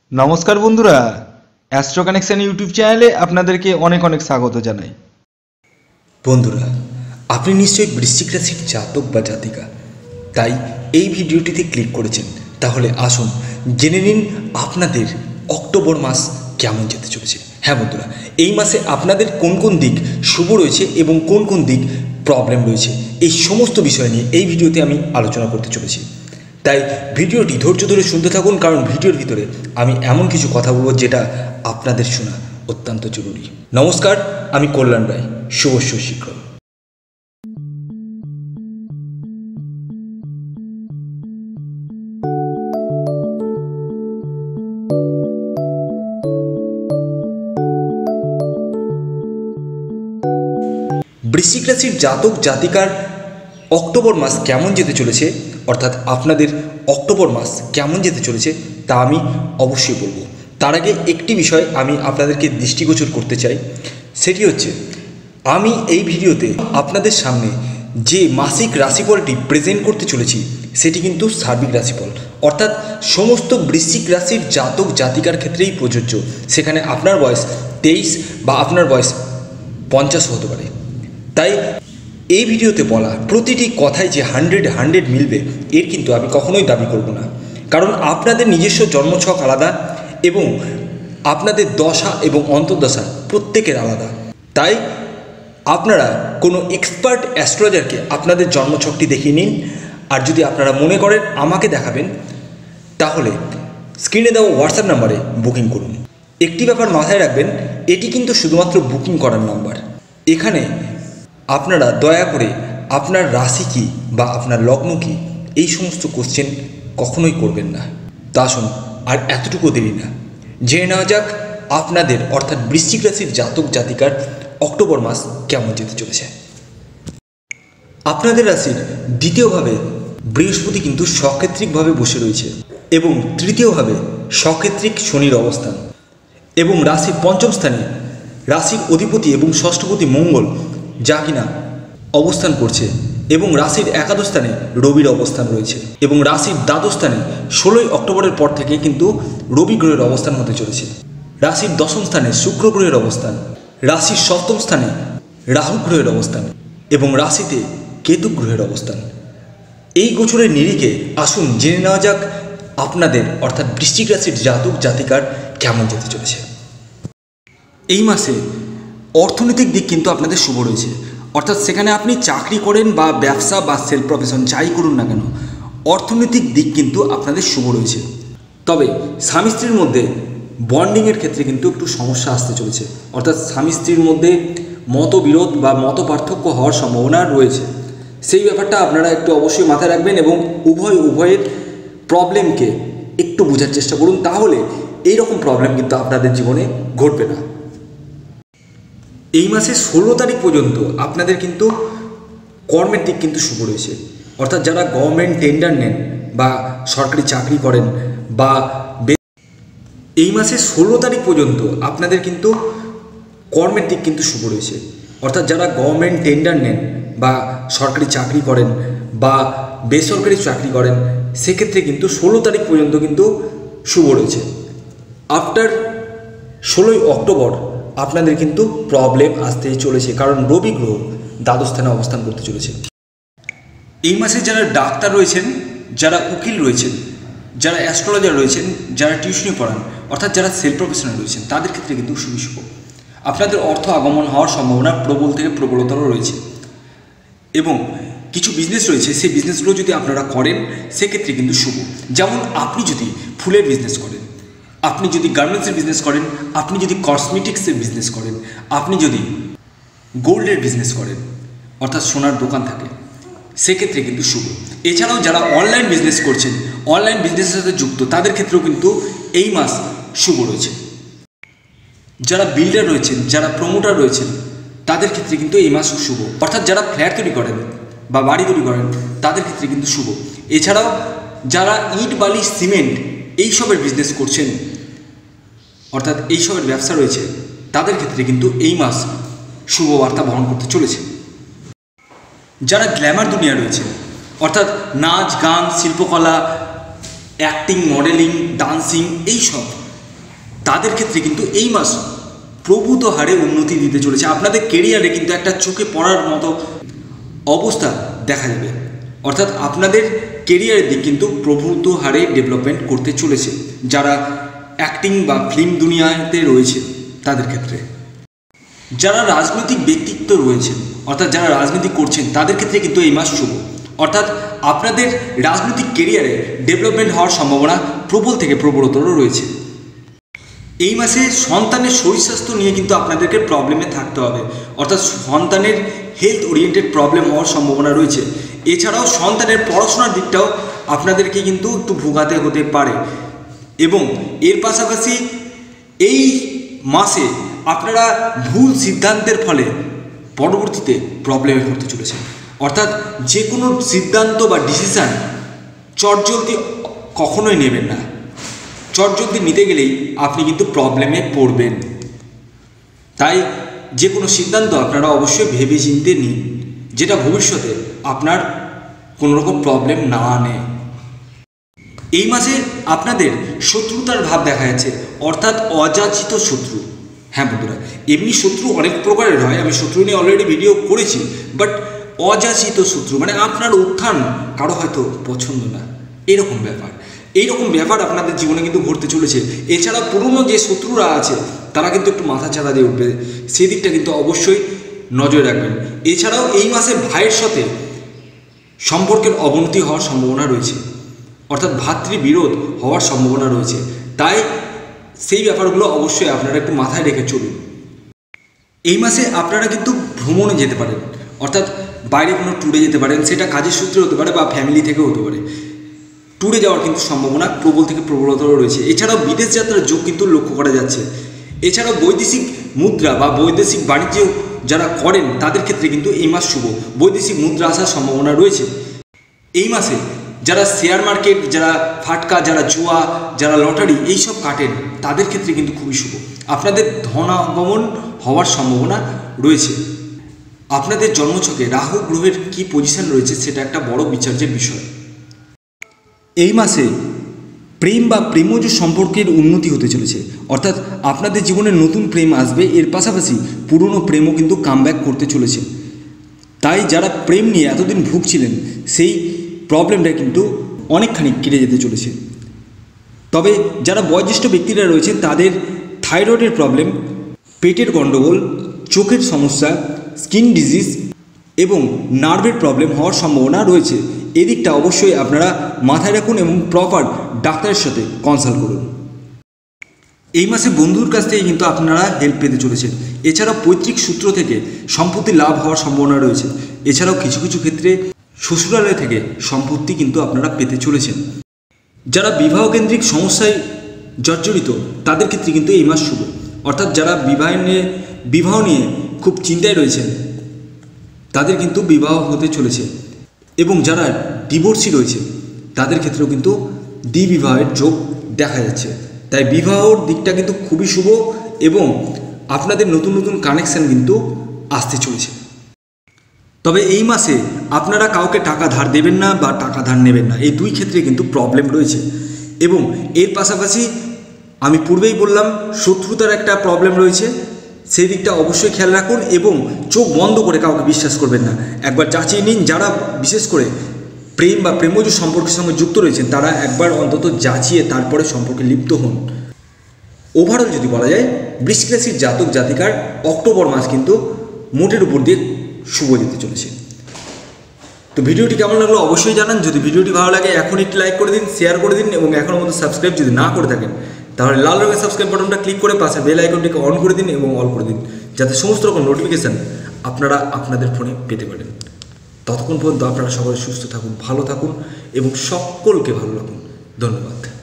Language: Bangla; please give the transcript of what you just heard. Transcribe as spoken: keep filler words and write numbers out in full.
নমস্কার বন্ধুরা, অ্যাস্ট্রো কানেকশন ইউটিউব চ্যানেলে আপনাদেরকে অনেক অনেক স্বাগত জানাই। বন্ধুরা, আপনি নিশ্চয়ই বৃশ্চিক রাশির জাতক বা জাতিকা, তাই এই ভিডিওটিতে ক্লিক করেছেন। তাহলে আসুন জেনে নিন আপনাদের অক্টোবর মাস কেমন যেতে চলেছে। হ্যাঁ বন্ধুরা, এই মাসে আপনাদের কোন কোন দিক শুভ রয়েছে এবং কোন কোন দিক প্রবলেম রয়েছে, এই সমস্ত বিষয় নিয়ে এই ভিডিওতে আমি আলোচনা করতে চলেছি। তাই ভিডিওটি ধৈর্য ধরে শুনতে থাকুন, কারণ ভিডিওর ভিতরে আমি এমন কিছু কথা বলবো যেটা আপনাদের শোনা অত্যন্ত জরুরি। নমস্কার, আমি কল্যাণ রায়, শুভস্য শীঘ্র। বৃশ্চিক রাশির জাতক জাতিকার অক্টোবর মাস কেমন যেতে চলেছে, অর্থাৎ আপনাদের অক্টোবর মাস কেমন যেতে চলেছে তা আমি অবশ্যই বলবো। তার আগে একটি বিষয় আমি আপনাদেরকে দৃষ্টিগোচর করতে চাই, সেটি হচ্ছে আমি এই ভিডিওতে আপনাদের সামনে যে মাসিক রাশিফলটি প্রেজেন্ট করতে চলেছি সেটি কিন্তু সার্বিক রাশিফল, অর্থাৎ সমস্ত বৃশ্চিক রাশির জাতক জাতিকার ক্ষেত্রেই প্রযোজ্য। সেখানে আপনার বয়স তেইশ বা আপনার বয়স পঞ্চাশ হতে পারে। তাই এই ভিডিওতে বলা প্রতিটি কথাই যে হান্ড্রেড হান্ড্রেড মিলবে এর কিন্তু আমি কখনোই দাবি করব না, কারণ আপনাদের নিজস্ব জন্মছক আলাদা এবং আপনাদের দশা এবং অন্তর্দশা প্রত্যেকের আলাদা। তাই আপনারা কোনো এক্সপার্ট অ্যাস্ট্রোলজারকে আপনাদের জন্মছকটি দেখিয়ে নিন, আর যদি আপনারা মনে করেন আমাকে দেখাবেন তাহলে স্ক্রিনে দেওয়া হোয়াটসঅ্যাপ নাম্বারে বুকিং করুন। একটি ব্যাপার মাথায় রাখবেন, এটি কিন্তু শুধুমাত্র বুকিং করার নাম্বার। এখানে আপনারা দয়া করে আপনার রাশি কী বা আপনার লগ্ন কী এই সমস্ত কোশ্চেন কখনোই করবেন না। তা আসুন আর এতটুকু দেরি না, জেনে নেওয়া যাক আপনাদের অর্থাৎ বৃশ্চিক রাশির জাতক জাতিকার অক্টোবর মাস কেমন যেতে চলেছে। আপনাদের রাশির দ্বিতীয়ভাবে বৃহস্পতি কিন্তু সক্ষেত্রিকভাবে বসে রয়েছে এবং তৃতীয়ভাবে সক্ষেত্রিক শনির অবস্থান, এবং রাশির পঞ্চম স্থানে রাশির অধিপতি এবং ষষ্ঠপতি মঙ্গল যা কিনা অবস্থান করছে, এবং রাশির একাদশ স্থানে রবির অবস্থান রয়েছে, এবং রাশির দ্বাদশ স্থানে ষোলোই অক্টোবরের পর থেকে কিন্তু রবি গ্রহের অবস্থান হতে চলেছে। রাশির দশম স্থানে শুক্র গ্রহের অবস্থান, রাশির সপ্তম স্থানে রাহু গ্রহের অবস্থান এবং রাশিতে কেতু গ্রহের অবস্থান। এই গোচরের নিরিখে আসুন জেনে নেওয়া যাক আপনাদের অর্থাৎ বৃশ্চিক রাশির জাতক জাতিকার কেমন যেতে চলেছে। এই মাসে অর্থনৈতিক দিক কিন্তু আপনাদের শুভ রয়েছে, অর্থাৎ সেখানে আপনি চাকরি করেন বা ব্যবসা বা সেলফ প্রফেশন যাই করুন না কেন, অর্থনৈতিক দিক কিন্তু আপনাদের শুভ রয়েছে। তবে স্বামী স্ত্রীর মধ্যে বন্ডিংয়ের ক্ষেত্রে কিন্তু একটু সমস্যা আসতে চলেছে, অর্থাৎ স্বামী স্ত্রীর মধ্যে মতবিরোধ বা মত পার্থক্য হওয়ার সম্ভাবনা রয়েছে। সেই ব্যাপারটা আপনারা একটু অবশ্যই মাথায় রাখবেন এবং উভয় উভয়ের প্রবলেমকে একটু বোঝার চেষ্টা করুন, তাহলে এইরকম প্রবলেম কিন্তু আপনাদের জীবনে ঘটবে না। এই মাসে ষোলো তারিখ পর্যন্ত আপনাদের কিন্তু কর্মের দিক কিন্তু শুভ রয়েছে, অর্থাৎ যারা গভর্নমেন্ট টেন্ডার নেন বা সরকারি চাকরি করেন বা এই মাসে ষোলো তারিখ পর্যন্ত আপনাদের কিন্তু কর্মের দিক কিন্তু শুভ রয়েছে, অর্থাৎ যারা গভর্নমেন্ট টেন্ডার নেন বা সরকারি চাকরি করেন বা বেসরকারি চাকরি করেন সেক্ষেত্রে কিন্তু ষোলো তারিখ পর্যন্ত কিন্তু শুভ রয়েছে। আফটার ষোলোই অক্টোবর আপনাদের কিন্তু প্রবলেম আসতে চলেছে, কারণ রবি গ্রহ দ্বাদশ স্থানে অবস্থান করতে চলেছে। এই মাসে যারা ডাক্তার রয়েছেন, যারা উকিল রয়েছেন, যারা অ্যাস্ট্রোলজার রয়েছেন, যারা টিউশনি পড়ান অর্থাৎ যারা সেলফ প্রফেশনাল রয়েছেন তাদের ক্ষেত্রে কিন্তু শুভ শুভ আপনাদের অর্থ আগমন হওয়ার সম্ভাবনা প্রবল থেকে প্রবলতর রয়েছে, এবং কিছু বিজনেস রয়েছে সেই বিজনেসগুলো যদি আপনারা করেন সেক্ষেত্রে কিন্তু শুভ। যেমন আপনি যদি ফুলের বিজনেস করেন, আপনি যদি গার্মেন্টসের বিজনেস করেন, আপনি যদি কসমেটিক্সের বিজনেস করেন, আপনি যদি গোল্ডের বিজনেস করেন অর্থাৎ সোনার দোকান থাকে সেক্ষেত্রে কিন্তু শুভ। এছাড়াও যারা অনলাইন বিজনেস করছেন, অনলাইন বিজনেসের সাথে যুক্ত তাদের ক্ষেত্রেও কিন্তু এই মাস শুভ রয়েছে। যারা বিল্ডার রয়েছেন, যারা প্রমোটার রয়েছেন তাদের ক্ষেত্রে কিন্তু এই মাস শুভ, অর্থাৎ যারা ফ্ল্যাট তৈরি করেন বা বাড়ি তৈরি করেন তাদের ক্ষেত্রে কিন্তু শুভ। এছাড়াও যারা ইট বালি সিমেন্ট এইসবের বিজনেস করছেন অর্থাৎ এইসবের ব্যবসা রয়েছে তাদের ক্ষেত্রে কিন্তু এই মাস শুভ বার্তা বহন করতে চলেছে। যারা গ্ল্যামার দুনিয়া রয়েছে অর্থাৎ নাচ গান শিল্পকলা অ্যাক্টিং মডেলিং ডান্সিং এইসব তাদের ক্ষেত্রে কিন্তু এই মাস প্রভূত হারে উন্নতি দিতে চলেছে। আপনাদের কেরিয়ারে কিন্তু একটা চোখে পড়ার মতো অবস্থা দেখা যাবে, অর্থাৎ আপনাদের কেরিয়ারের দিক কিন্তু প্রভূত হারে ডেভেলপমেন্ট করতে চলেছে। যারা অ্যাক্টিং বা ফিল্ম দুনিয়াতে রয়েছে তাদের ক্ষেত্রে, যারা রাজনৈতিক ব্যক্তিত্ব রয়েছেন অর্থাৎ যারা রাজনীতি করছেন তাদের ক্ষেত্রে কিন্তু এই মাস শুভ, অর্থাৎ আপনাদের রাজনৈতিক কেরিয়ারে ডেভেলপমেন্ট হওয়ার সম্ভাবনা প্রবল থেকে প্রবলতর রয়েছে। এই মাসে সন্তানের শরীর স্বাস্থ্য নিয়ে কিন্তু আপনাদেরকে প্রবলেমে থাকতে হবে, অর্থাৎ সন্তানের হেলথ ওরিয়েন্টেড প্রবলেম হওয়ার সম্ভাবনা রয়েছে। এছাড়াও সন্তানের পড়াশোনার দিকটাও আপনাদেরকে কিন্তু একটু ভোগাতে হতে পারে, এবং এর পাশাপাশি এই মাসে আপনারা ভুল সিদ্ধান্তের ফলে পরবর্তীতে প্রবলেমে পড়তে চলেছেন, অর্থাৎ যে কোনো সিদ্ধান্ত বা ডিসিশান চটজলদি কখনোই নেবেন না। চটজলদি নিতে গেলেই আপনি কিন্তু প্রবলেমে পড়বেন। তাই যে কোনো সিদ্ধান্ত আপনারা অবশ্যই ভেবে চিন্তে নিন, যেটা ভবিষ্যতে আপনার কোনো রকম প্রবলেম না আনে। এই মাসে আপনাদের শত্রুতার ভাব দেখা যাচ্ছে, অর্থাৎ অযাচিত শত্রু। হ্যাঁ বন্ধুরা, এমনি শত্রু অনেক প্রকারের হয়, আমি শত্রু নিয়ে অলরেডি ভিডিও করেছি, বাট অযাচিত শত্রু মানে আপনার উত্থান কারো হয়তো পছন্দ না, এরকম ব্যাপার এইরকম ব্যাপার আপনাদের জীবনে কিন্তু ঘটতে চলেছে। এছাড়া পুরনো যে শত্রুরা আছে তারা কিন্তু একটু মাথা চাড়া দিয়ে উঠবে, সেই দিকটা কিন্তু অবশ্যই নজরে রাখবেন। এছাড়াও এই মাসে ভাইয়ের সাথে সম্পর্কের অবনতি হওয়ার সম্ভাবনা রয়েছে, অর্থাৎ ভাতৃবিরোধ হওয়ার সম্ভাবনা রয়েছে। তাই সেই ব্যাপারগুলো অবশ্যই আপনারা একটু মাথায় রেখে চলুন। এই মাসে আপনারা কিন্তু ভ্রমণে যেতে পারেন, অর্থাৎ বাইরে কোনো ট্যুরে যেতে পারেন, সেটা কাজের সূত্রে হতে পারে বা ফ্যামিলি থেকেও হতে পারে। ট্যুরে যাওয়ার কিন্তু সম্ভাবনা প্রবল থেকে প্রবলতর রয়েছে। এছাড়াও বিদেশ যাত্রার যোগ কিন্তু লক্ষ্য করা যাচ্ছে। এছাড়াও বৈদেশিক মুদ্রা বা বৈদেশিক বাণিজ্য যারা করেন তাদের ক্ষেত্রে কিন্তু এই মাস শুভ, বৈদেশিক মুদ্রা আসার সম্ভাবনা রয়েছে। এই মাসে যারা শেয়ার মার্কেট, যারা ফাটকা, যারা জুয়া, যারা লটারি এইসব কাটেন তাদের ক্ষেত্রে কিন্তু খুবই শুভ। আপনাদের ধনাগমন হওয়ার সম্ভাবনা রয়েছে। আপনাদের জন্মছকে রাহু গ্রহের কী পজিশন রয়েছে সেটা একটা বড় বিচার্যের বিষয়। এই মাসে প্রেম বা প্রেমজ সম্পর্কের উন্নতি হতে চলেছে, অর্থাৎ আপনাদের জীবনে নতুন প্রেম আসবে। এর পাশাপাশি পুরনো প্রেমও কিন্তু কামব্যাক করতে চলেছে। তাই যারা প্রেম নিয়ে এতদিন ভুগছিলেন সেই প্রবলেমটা কিন্তু অনেকখানি কেটে যেতে চলেছে। তবে যারা বয়োজ্যেষ্ঠ ব্যক্তিরা রয়েছেন তাদের থাইরয়েডের প্রবলেম, পেটের গণ্ডগোল, চোখের সমস্যা, স্কিন ডিজিজ এবং নার্ভের প্রবলেম হওয়ার সম্ভাবনা রয়েছে। এদিকটা অবশ্যই আপনারা মাথায় রাখুন এবং প্রপার ডাক্তারের সাথে কনসাল্ট করুন। এই মাসে বন্ধুর কাছ থেকে কিন্তু আপনারা হেল্প পেতে চলেছেন। এছাড়াও পৈতৃক সূত্র থেকে সম্পত্তি লাভ হওয়ার সম্ভাবনা রয়েছে। এছাড়াও কিছু কিছু ক্ষেত্রে শ্বশুরালয় থেকে সম্পত্তি কিন্তু আপনারা পেতে চলেছেন। যারা বিবাহকেন্দ্রিক সমস্যায় জর্জরিত তাদের ক্ষেত্রে কিন্তু এই মাস শুভ, অর্থাৎ যারা বিবাহ নিয়ে বিবাহ নিয়ে খুব চিন্তায় রয়েছেন তাদের কিন্তু বিবাহ হতে চলেছে, এবং যারা ডিভোর্সি রয়েছে তাদের ক্ষেত্রেও কিন্তু দ্বিবিবাহের যোগ দেখা যাচ্ছে। তাই বিবাহর দিকটা কিন্তু খুবই শুভ, এবং আপনাদের নতুন নতুন কানেকশান কিন্তু আসতে চলেছে। তবে এই মাসে আপনারা কাউকে টাকা ধার দেবেন না বা টাকা ধার নেবেন না, এই দুই ক্ষেত্রে কিন্তু প্রবলেম রয়েছে। এবং এর পাশাপাশি আমি পূর্বেই বললাম শত্রুতার একটা প্রবলেম রয়েছে, সেই দিকটা অবশ্যই খেয়াল রাখুন এবং চোখ বন্ধ করে কাউকে বিশ্বাস করবেন না। একবার যাচিয়ে নিন, যারা বিশেষ করে প্রেম বা প্রেমজ সম্পর্কের সঙ্গে যুক্ত রয়েছেন তারা একবার অন্তত যাচিয়ে তারপরে সম্পর্কে লিপ্ত হন। ওভারঅল যদি বলা যায় বৃশ্চিক রাশির জাতক জাতিকার অক্টোবর মাস কিন্তু মোটের উপর দিয়ে শুভ যেতে চলেছে। তো ভিডিওটি কেমন লাগলো অবশ্যই জানান। যদি ভিডিওটি ভালো লাগে এখন একটি লাইক করে দিন, শেয়ার করে দিন, এবং এখনও মতো সাবস্ক্রাইব যদি না করে থাকেন তাহলে লাল রঙের সাবস্ক্রাইব বাটনটা ক্লিক করে পাশে বেল আইকনটিকে অন করে দিন এবং অল করে দিন, যাতে সমস্ত রকম নোটিফিকেশান আপনারা আপনাদের ফোনে পেতে পারেন। ততক্ষণ পর্যন্ত আপনারা সবাই সুস্থ থাকুন, ভালো থাকুন এবং সকলকে ভালো রাখুন। ধন্যবাদ।